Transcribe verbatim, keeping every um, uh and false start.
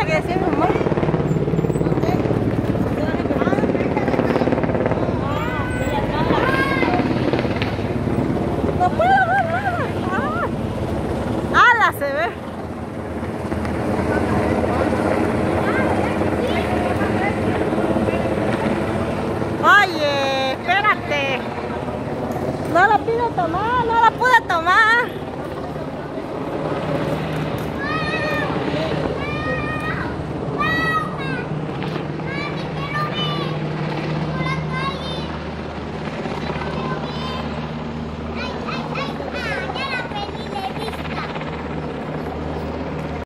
cosa que decía mi mamá. No puedo ver nada. Ah, ala se ve. Oye, espérate. No la pido tomar, no la pude tomar.